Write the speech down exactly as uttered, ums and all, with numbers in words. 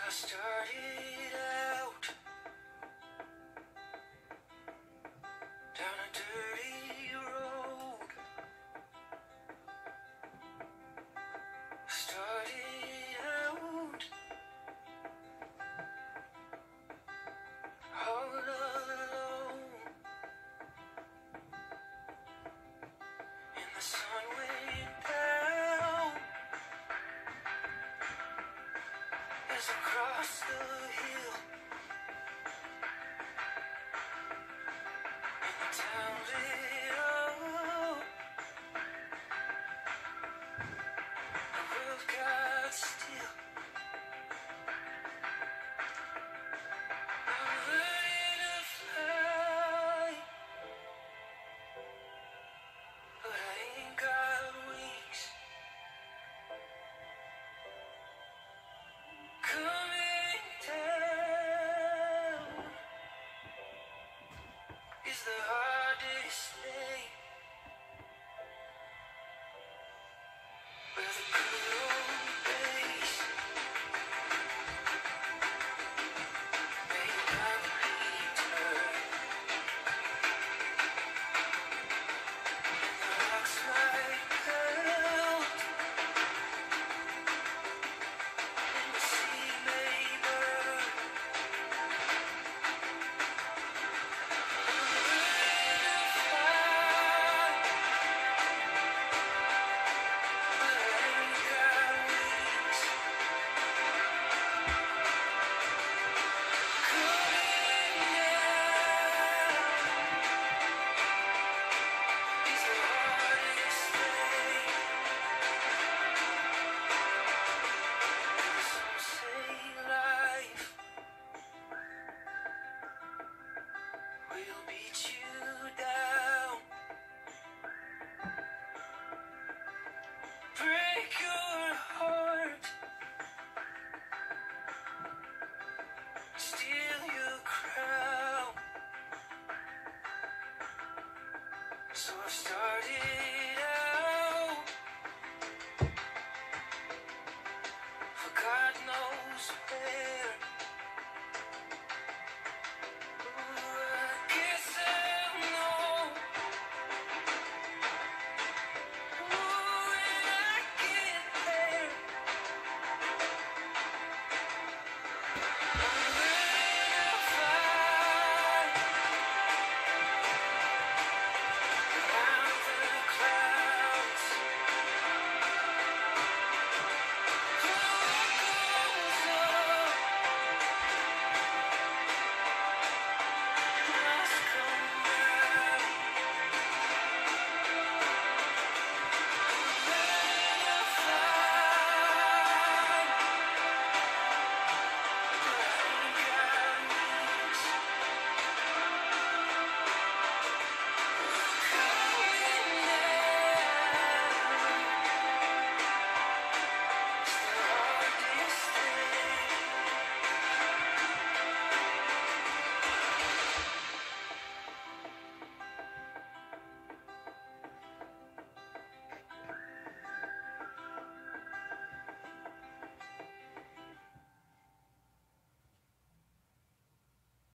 I started out down a dirty road. Started out all alone, and the sun went down as I crossed the hill, and the town lit up. The world got still. I'm learning to fly, but I ain't got wings. Coming down is the hardest thing. Where the good old days may not return, and the rocks might melt, and the sea may burn. I'm learning to fly, but I ain't got wings. Coming down is the hardest thing. Some say life will beat you down, break your heart, steal your crown. So I started